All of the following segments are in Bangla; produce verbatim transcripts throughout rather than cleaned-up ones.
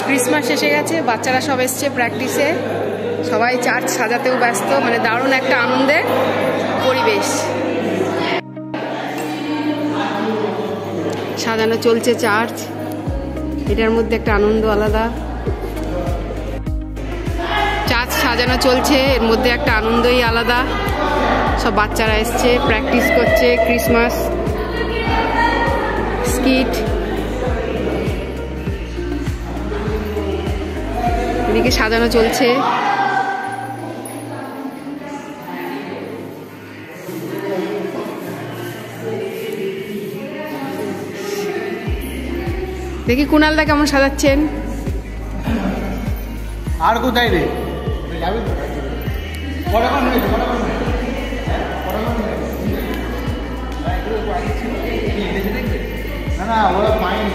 ক্রিসমাস এসে গেছে, বাচ্চারা সব এসছে প্র্যাকটিসে, সবাই চার্চ সাজাতেও ব্যস্ত, মানে দারুণ একটা আনন্দের পরিবেশ। সাজানো চলছে চার্চ, এটার মধ্যে একটা আনন্দ আলাদা। চার্চ সাজানো চলছে, এর মধ্যে একটা আনন্দই আলাদা। সব বাচ্চারা এসছে, প্র্যাকটিস করছে ক্রিসমাস স্কিট। এদিকে সাজানো চলছে। দেখি কুণালদা কেমন সাজাচ্ছেন। আর কোথায় রে না না ওরা পায়নি।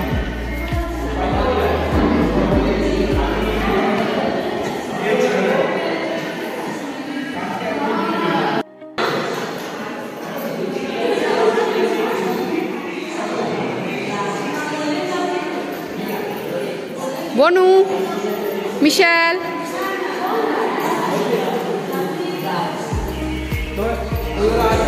বনু, মিশেল, তো